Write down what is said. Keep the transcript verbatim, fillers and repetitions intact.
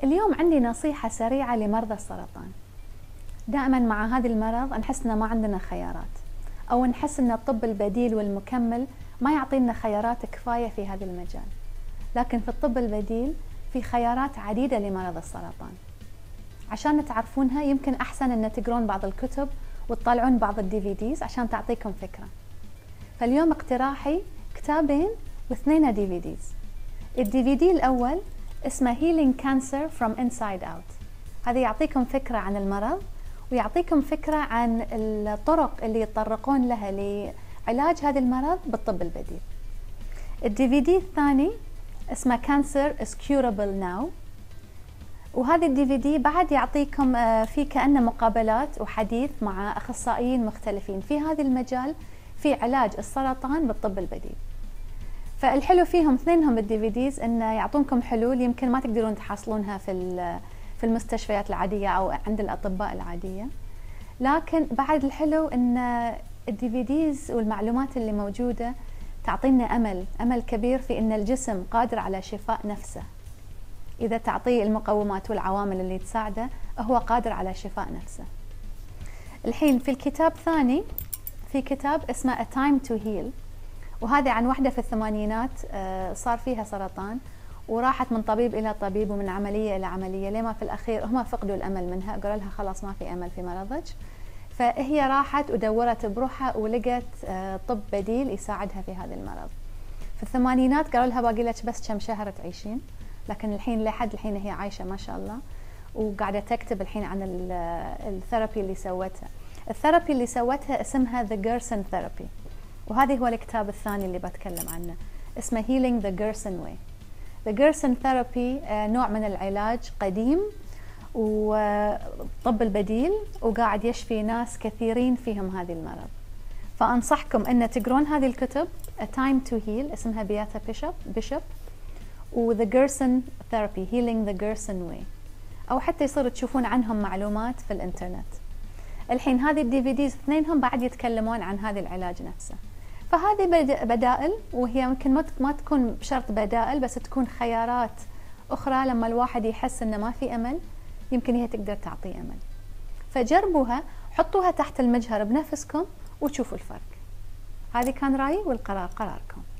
اليوم عندي نصيحة سريعة لمرضى السرطان. دائما مع هذا المرض نحس إن ما عندنا خيارات، أو نحس إن الطب البديل والمكمل ما يعطينا خيارات كفاية في هذا المجال. لكن في الطب البديل في خيارات عديدة لمرض السرطان. عشان تعرفونها يمكن أحسن إن تقرون بعض الكتب وتطلعون بعض الدي في ديز عشان تعطيكم فكرة. فاليوم اقتراحي كتابين واثنين دي في ديز. الدي في دي الأول اسمه Healing Cancer from Inside Out. هذا يعطيكم فكرة عن المرض ويعطيكم فكرة عن الطرق اللي يتطرقون لها لعلاج هذا المرض بالطب البديل. الدي في دي الثاني اسمه Cancer is Curable Now، وهذا الدي في دي بعد يعطيكم في كأنه مقابلات وحديث مع أخصائيين مختلفين في هذا المجال في علاج السرطان بالطب البديل. فالحلو فيهم اثنينهم بالدي في ديز انه يعطونكم حلول يمكن ما تقدرون تحصلونها في في المستشفيات العاديه او عند الاطباء العاديه، لكن بعد الحلو ان الدي في ديز والمعلومات اللي موجوده تعطينا امل امل كبير في ان الجسم قادر على شفاء نفسه. اذا تعطيه المقومات والعوامل اللي تساعده هو قادر على شفاء نفسه. الحين في الكتاب ثاني في كتاب اسمه A Time to Heal، وهذا عن واحدة في الثمانينات صار فيها سرطان وراحت من طبيب إلى طبيب ومن عملية إلى عملية، لما في الأخير هم فقدوا الأمل منها، قالوا لها خلاص ما في أمل في مرضك. فهي راحت ودورت بروحها ولقت طب بديل يساعدها في هذا المرض. في الثمانينات قالوا لها باقي لك بس كم شهر تعيشين، لكن الحين لحد الحين هي عايشة ما شاء الله، وقاعدة تكتب الحين عن الثيرابي اللي سوتها. الثيرابي اللي سوتها اسمها The Gerson Therapy، وهذا هو الكتاب الثاني اللي بتكلم عنه، اسمه Healing the Gerson Way. The Gerson Therapy نوع من العلاج قديم وطب البديل وقاعد يشفي ناس كثيرين فيهم هذه المرض. فأنصحكم أن تقرون هذه الكتب A Time to Heal اسمها بياتا بيشوب بيشوب و The Gerson Therapy Healing the Gerson Way، أو حتى يصير تشوفون عنهم معلومات في الإنترنت. الحين هذه الدي في ديز اثنينهم بعد يتكلمون عن هذا العلاج نفسه. فهذه بدائل، وهي يمكن ما تكون بشرط بدائل بس تكون خيارات أخرى لما الواحد يحس إنه ما في أمل يمكن هي تقدر تعطيه أمل. فجربوها، حطوها تحت المجهر بنفسكم وتشوفوا الفرق. هذه كان رأيي والقرار قراركم.